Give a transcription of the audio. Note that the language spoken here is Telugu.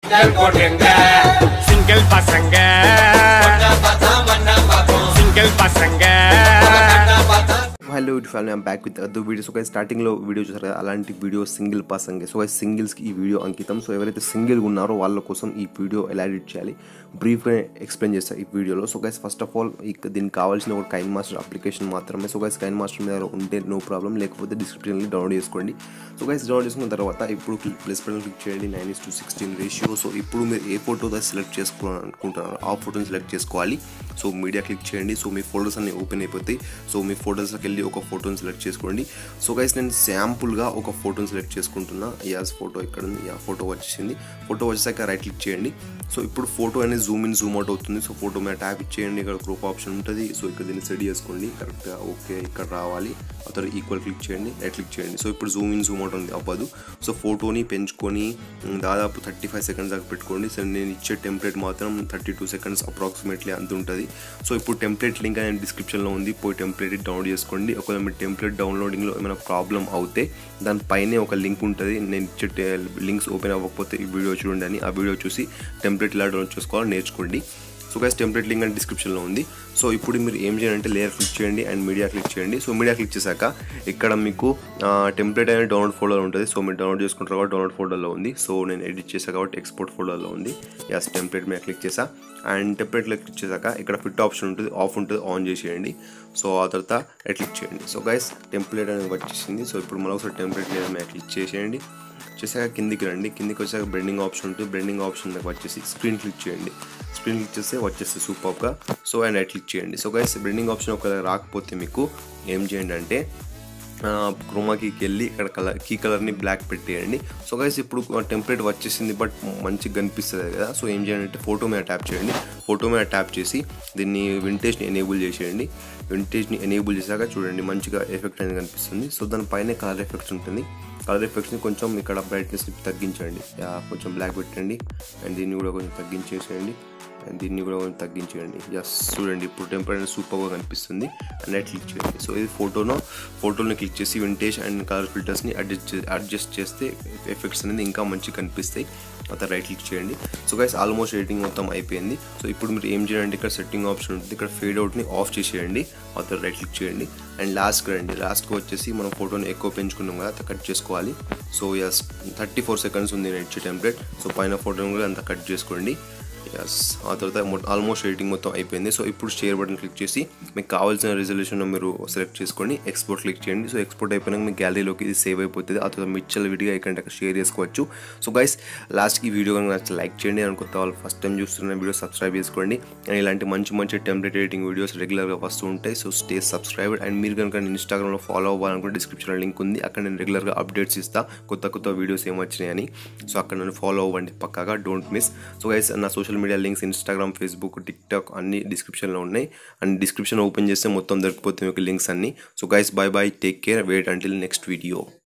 సింగిల్ పసంగ hello family, I'm back with other video. So guys స్టార్టింగ్లో వీడియో చూసారు కదా, అలాంటి వీడియో సింగిల్ పర్సన్కి. సో గైస్ సింగిల్స్కి ఈ వీడియో అంకితం. సో ఎవరైతే సింగిల్గా ఉన్నారో వాళ్ళ కోసం ఈ వీడియో ఎలా ఎడిట్ చేయాలి బ్రీఫ్గా ఎక్స్ప్లెయిన్ చేస్తాను ఈ వీడియోలో. So guys first of all దీనికి కావాల్సిన ఒక కైన్ మాస్టర్ అప్లికేషన్ మాత్రమే. సో గైస్ కైన్ మాస్టర్ మీద ఉంటే నో ప్రాబ్లం, లేకపోతే డిస్క్రిప్షన్లో డౌన్లోడ్ చేసుకోండి. సో గైస్ డౌన్లోడ్ చేసుకున్న తర్వాత ఇప్పుడు ప్లస్ బటన్ క్లిక్ చేయండి, 9:16 రేషియో. సో ఇప్పుడు మీరు ఏ ఫోటో సెలెక్ట్ చేసుకోవాలనుకుంటున్నారో ఆ ఫోటోని సెలెక్ట్ చేసుకోవాలి. సో మీడియా క్లిక్ చేయండి. సో మీ ఫోటోస్ అన్ని ఓపెన్ అయిపోతాయి. సో మీ ఫోటోస్లోకి వెళ్ళి ఒక ఫోటోని సెలెక్ట్ చేసుకోండి. సో గైస్ నేను శాంపుల్గా ఒక ఫోటోని సెలెక్ట్ చేసుకుంటున్నా. యాస్ ఫోటో ఇక్కడ ఉంది, యా ఫోటో వచ్చేసింది. ఫోటో వచ్చేసాక రైట్ క్లిక్ చేయండి. సో ఇప్పుడు ఫోటో అనేది జూమ్ ఇన్ జూమ్ అవుట్ అవుతుంది. సో ఫోటో మీద ట్యాప్ ఇచ్చేయండి, ఇక్కడ క్రోప్ ఆప్షన్ ఉంటుంది. సో ఇక్కడ దీన్ని సెట్ చేసుకోండి కరెక్ట్గా. ఓకే, ఇక్కడ రావాలి. ఆ తర్వాత ఈక్వల్ క్లిక్ చేయండి, రైట్ క్లిక్ చేయండి. సో ఇప్పుడు జూమ్ ఇన్ జూమ్ అవుట్ ఉంది అవ్వదు. సో ఫోటోని పెంచుకొని దాదాపు 35 సెకండ్స్ దాకా పెట్టుకోండి. సో నేను ఇచ్చే టెంప్లెట్ మాత్రం 32 సెకండ్స్ అప్రాక్సిమేట్లీ అంత ఉంటుంది. సో ఇప్పుడు టెంప్లెట్ లింక్ అనేది డిస్క్రిప్షన్లో ఉంది, పోయి టెంప్లెట్ డౌన్లోడ్ చేసుకోండి. ఒకవేళ మీ టెంప్లెట్ డౌన్లోడింగ్లో ఏమైనా ప్రాబ్లం అవుతే దానిపైనే ఒక లింక్ ఉంటుంది. నేను ఇచ్చే లింక్స్ ఓపెన్ అవ్వకపోతే ఈ వీడియో చూడండి అని, ఆ వీడియో చూసి టెంప్లెట్ ఇలా డౌన్లోడ్ చేసుకోవాలని నేర్చుకోండి. సో గైస్ టెంప్లెట్ లింక్ అని డిస్క్రిప్షన్లో ఉంది. సో ఇప్పుడు మీరు ఏం చేయాలంటే లేయర్ క్లిక్ చేయండి అండ్ మీడియా క్లిక్ చేయండి. సో మీడియా క్లిక్ చేశాక ఇక్కడ మీకు టెంప్లెట్ అనేది డౌన్లోడ్ ఫోల్డర్ ఉంటుంది. సో మీరు డౌన్లోడ్ చేసుకుంటారు కాబట్టి డౌన్లోడ్ ఫోల్డర్లో ఉంది. సో నేను ఎడిట్ చేశాను కాబట్టి ఎక్స్పోర్ట్ ఫోల్డర్లో ఉంది. యాస్ టెంప్లెట్ మీద క్లిక్ చేసా అండ్ టెంప్లెట్లో క్లిక్ చేశాక ఇక్కడ ఫిట్ ఆప్షన్ ఉంటుంది, ఆఫ్ ఉంటుంది, ఆన్ చేసేయండి. సో ఆ తర్వాత క్లిక్ చేయండి. సో గైస్ టెంప్లెట్ అనేది వచ్చేసింది. సో ఇప్పుడు మనం ఒకసారి టెంప్లెట్ మీద క్లిక్ చేసేయండి. చేసాక కిందికి రండి. కిందికి వచ్చాక బ్లెండింగ్ ఆప్షన్ ఉంటుంది. బ్లెండింగ్ ఆప్షన్ దగ్గర వచ్చేసి స్క్రీన్ క్లిక్ చేయండి. స్క్రీన్ క్లిక్ చేస్తే వచ్చేస్తే సూపర్గా. సో అండ్ రైట్ క్లిక్ చేయండి. సో గైస్ బ్లెండింగ్ ఆప్షన్ ఒకవేళ రాకపోతే మీకు ఏం చేయండి అంటే క్రోమా కీకి వెళ్ళి ఇక్కడ కీ కలర్ని బ్లాక్ పెట్టేయండి. సో గైస్ ఇప్పుడు టెంప్లెట్ వచ్చేసింది బట్ మంచిగా కనిపిస్తుంది కదా. సో ఏం చేయండి అంటే ఫోటో మీద ట్యాప్ చేయండి. ఫోటో మీద ట్యాప్ చేసి దీన్ని వింటేజ్ని ఎనేబుల్ చేసేయండి. వింటేజ్ని ఎనేబుల్ చేశాక చూడండి మంచిగా ఎఫెక్ట్ అనేది కనిపిస్తుంది. సో దానిపైన కలర్ ఎఫెక్ట్స్ ఉంటుంది. కలర్ ఎఫెక్ట్స్ని కొంచెం ఇక్కడ బ్రైట్నెస్ని తగ్గించండి, కొంచెం బ్లాక్ పెట్టండి అండ్ దీన్ని కూడా కొంచెం తగ్గించేసేయండి అండ్ దీన్ని కూడా కొంచెం తగ్గించేయండి. జస్ట్ చూడండి ఇప్పుడు టెంపరేచర్ సూపర్గా కనిపిస్తుంది అండ్ రైట్ క్లిక్ చేయండి. సో ఇది ఫోటోని క్లిక్ చేసి వింటేజ్ అండ్ కలర్ ఫిల్టర్స్ని అడ్జస్ట్ చేస్తే ఎఫెక్ట్స్ అనేది ఇంకా మంచిగా కనిపిస్తాయి. అతను రైట్ క్లిక్ చేయండి. సో గైస్ ఆల్మోస్ట్ ఎడిటింగ్ మొత్తం అయిపోయింది. సో ఇప్పుడు మీరు ఏం చేయండి, ఇక్కడ సెట్టింగ్ ఆప్షన్ ఉంటుంది, ఇక్కడ ఫేడ్ అవుట్ని ఆఫ్ చేసేయండి. అతను రైట్ క్లిక్ చేయండి అండ్ లాస్ట్కి రండి. లాస్ట్కి వచ్చేసి మనం ఫోటోని ఎక్కువ పెంచుకున్నాం కదా, అంత కట్ చేసుకోవాలి. సో ఎస్ 34 సెకండ్స్ ఉంది నేను ఇచ్చే టెంప్లెట్. సో పైన ఫోటోని కూడా అంత కట్ చేసుకోండి. ఎస్ ఆ తర్వాత ఆల్మోస్ట్ ఎడిటింగ్ మొత్తం అయిపోయింది. సో ఇప్పుడు షేర్ బటన్ క్లిక్ చేసి మీకు కావాల్సిన రెజల్యూషన్ మీరు సెలెక్ట్ చేసుకోండి, ఎక్స్పోర్ట్ క్లిక్ చేయండి. సో ఎక్స్పోర్ట్ అయిపోయినాక మీ గ్యాలరీలోకి ఇది సేవ్ అయిపోతుంది. ఆ తర్వాత మిచ్చల్ విడిగా ఇక్కడ షేర్ చేసుకోవచ్చు. సో గైస్ లాస్ట్కి ఈ వీడియో కనుక లైక్ చేయండి. అనుకుంటే వాళ్ళు ఫస్ట్ టైం చూస్తున్న వీడియో సబ్స్క్రైబ్ చేసుకోండి. అండ్ ఇలాంటి మంచి టెంప్లెట్ ఎడిటింగ్ వీడియోస్ రెగ్యులర్గా వస్తూ ఉంటాయి. So stay subscribed. అండ్ మీరు కనుక ఇన్స్టాగ్రామ్లో ఫాలో అవ్వాలనుకుంటే డిస్క్రిప్షన్లో లింక్ ఉంది, అక్కడ నేను రెగ్యులర్గా అప్డేట్స్ ఇస్తాను కొత్త వీడియోస్ ఏమొచ్చినాయని. సో అక్కడ నన్ను ఫాలో అవ్వండి పక్కాగా, డోంట్ మిస్. సో గైస్ నా social media links Instagram, Facebook, TikTok అన్ని డిస్క్రిప్షన్లో ఉన్నాయి. అండ్ డిస్క్రిప్షన్ ఓపెన్ చేస్తే మొత్తం దొరికిపోతాయి మీకు లింక్స్ అన్ని. So guys bye bye, take care, wait until next video.